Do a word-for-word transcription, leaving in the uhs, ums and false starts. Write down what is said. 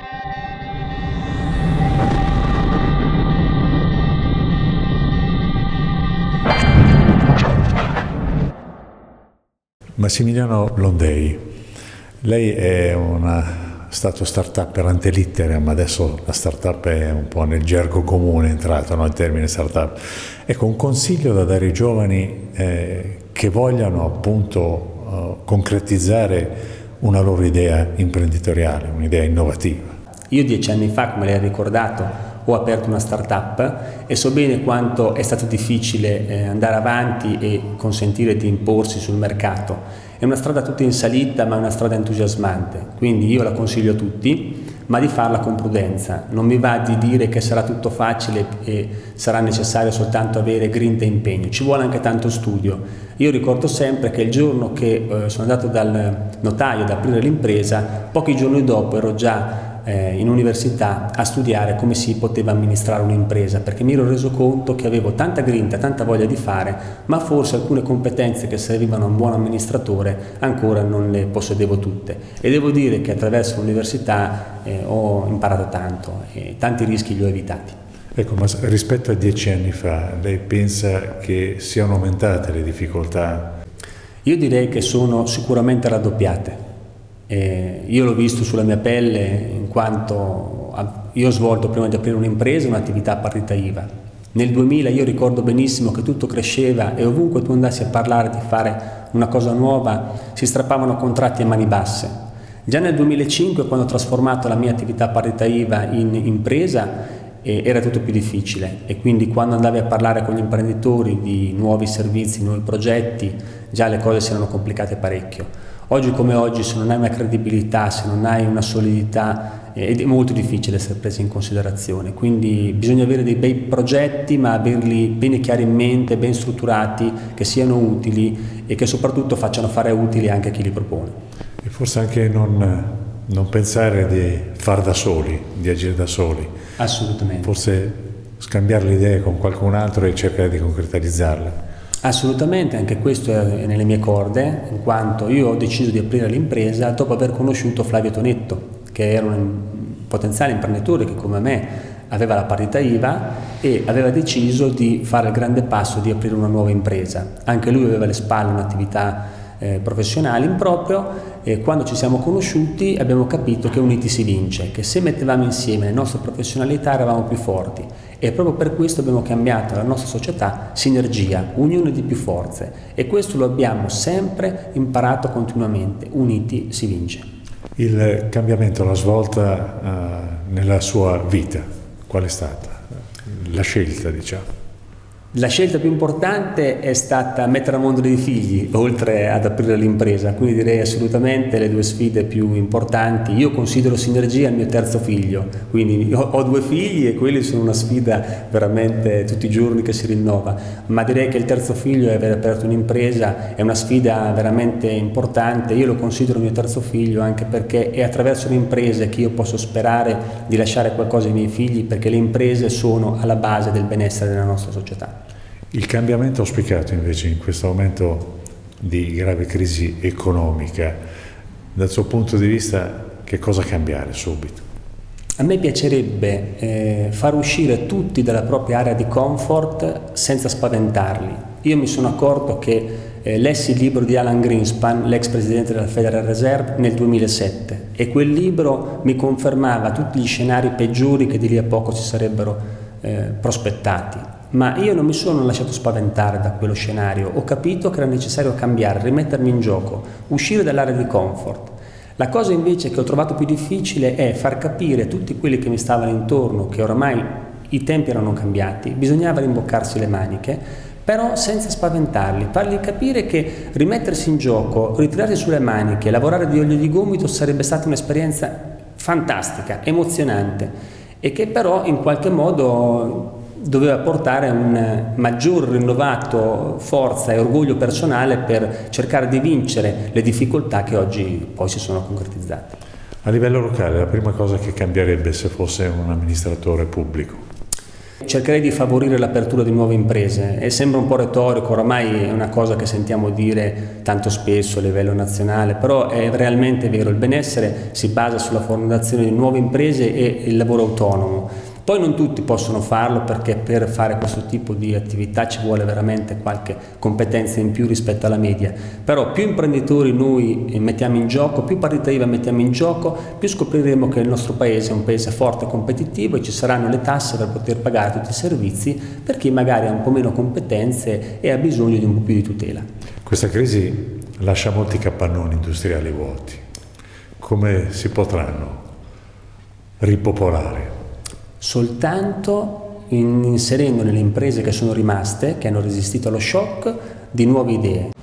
Massimiliano Londei, lei è una stato start-up ante litteram, ma adesso la start-up è un po' nel gergo comune entrato, no? Il termine start-up. Ecco, un consiglio da dare ai giovani eh, che vogliano appunto uh, concretizzare una loro idea imprenditoriale, un'idea innovativa. Io dieci anni fa, come lei ha ricordato, ho aperto una start-up e so bene quanto è stato difficile eh, andare avanti e consentire di imporsi sul mercato. È una strada tutta in salita, ma è una strada entusiasmante, quindi io la consiglio a tutti, ma di farla con prudenza. Non mi va di dire che sarà tutto facile e sarà necessario soltanto avere grinta e impegno, ci vuole anche tanto studio. Io ricordo sempre che il giorno che eh, sono andato dal notaio ad aprire l'impresa, pochi giorni dopo ero già Eh, in università a studiare come si poteva amministrare un'impresa, perché mi ero reso conto che avevo tanta grinta, tanta voglia di fare, ma forse alcune competenze che servivano a un buon amministratore ancora non le possedevo tutte, e devo dire che attraverso l'università eh, ho imparato tanto e tanti rischi li ho evitati. Ecco, ma rispetto a dieci anni fa, lei pensa che siano aumentate le difficoltà? Io direi che sono sicuramente raddoppiate. Eh, io l'ho visto sulla mia pelle, in quanto io ho svolto, prima di aprire un'impresa, un'attività a partita I V A. Nel duemila io ricordo benissimo che tutto cresceva e ovunque tu andassi a parlare di fare una cosa nuova si strappavano contratti a mani basse. Già nel duemilacinque, quando ho trasformato la mia attività a partita I V A in impresa, eh, era tutto più difficile, e quindi quando andavi a parlare con gli imprenditori di nuovi servizi, nuovi progetti, già le cose si erano complicate parecchio. Oggi come oggi, se non hai una credibilità, se non hai una solidità, eh, è molto difficile essere presi in considerazione. Quindi bisogna avere dei bei progetti, ma averli bene chiari in mente, ben strutturati, che siano utili e che soprattutto facciano fare utili anche a chi li propone. E forse anche non, non pensare di far da soli, di agire da soli. Assolutamente. Forse scambiare le idee con qualcun altro e cercare di concretizzarle. Assolutamente, anche questo è nelle mie corde, in quanto io ho deciso di aprire l'impresa dopo aver conosciuto Flavio Tonetto, che era un potenziale imprenditore che come me aveva la partita I V A e aveva deciso di fare il grande passo di aprire una nuova impresa. Anche lui aveva alle spalle un'attività eh, professionale in proprio, e quando ci siamo conosciuti abbiamo capito che uniti si vince, che se mettevamo insieme le nostre professionalità eravamo più forti, e proprio per questo abbiamo cambiato la nostra società Sinergia, unione di più forze, e questo lo abbiamo sempre imparato continuamente: uniti si vince. Il cambiamento, la svolta uh, nella sua vita, qual è stata? La scelta, diciamo. La scelta più importante è stata mettere al mondo dei figli, oltre ad aprire l'impresa, quindi direi assolutamente le due sfide più importanti. Io considero Sinergia il mio terzo figlio, quindi ho due figli e quelli sono una sfida veramente tutti i giorni che si rinnova, ma direi che il terzo figlio è aver aperto un'impresa, è una sfida veramente importante. Io lo considero il mio terzo figlio anche perché è attraverso le imprese che io posso sperare di lasciare qualcosa ai miei figli, perché le imprese sono alla base del benessere della nostra società. Il cambiamento auspicato invece in questo momento di grave crisi economica, dal suo punto di vista, che cosa cambiare subito? A me piacerebbe eh, far uscire tutti dalla propria area di comfort senza spaventarli. Io mi sono accorto che eh, lessi il libro di Alan Greenspan, l'ex presidente della Federal Reserve, nel duemilasette, e quel libro mi confermava tutti gli scenari peggiori che di lì a poco si sarebbero eh, prospettati. Ma io non mi sono lasciato spaventare da quello scenario, ho capito che era necessario cambiare, rimettermi in gioco, uscire dall'area di comfort. La cosa invece che ho trovato più difficile è far capire a tutti quelli che mi stavano intorno che oramai i tempi erano cambiati, bisognava rimboccarsi le maniche, però senza spaventarli, fargli capire che rimettersi in gioco, ritirarsi sulle maniche, lavorare di olio di gomito sarebbe stata un'esperienza fantastica, emozionante, e che però in qualche modo doveva portare un maggior rinnovato forza e orgoglio personale per cercare di vincere le difficoltà che oggi poi si sono concretizzate. A livello locale, la prima cosa che cambierebbe se fosse un amministratore pubblico? cercherei di favorire l'apertura di nuove imprese e sembra un po' retorico, oramai è una cosa che sentiamo dire tanto spesso a livello nazionale, però è realmente vero, il benessere si basa sulla fondazione di nuove imprese e il lavoro autonomo. Poi non tutti possono farlo perché per fare questo tipo di attività ci vuole veramente qualche competenza in più rispetto alla media, però più imprenditori noi mettiamo in gioco, più partita I V A mettiamo in gioco, più scopriremo che il nostro paese è un paese forte e competitivo e ci saranno le tasse per poter pagare tutti i servizi per chi magari ha un po' meno competenze e ha bisogno di un po' più di tutela. Questa crisi lascia molti capannoni industriali vuoti. Come si potranno ripopolare? Soltanto in, inserendo nelle imprese che sono rimaste, che hanno resistito allo shock, di nuove idee.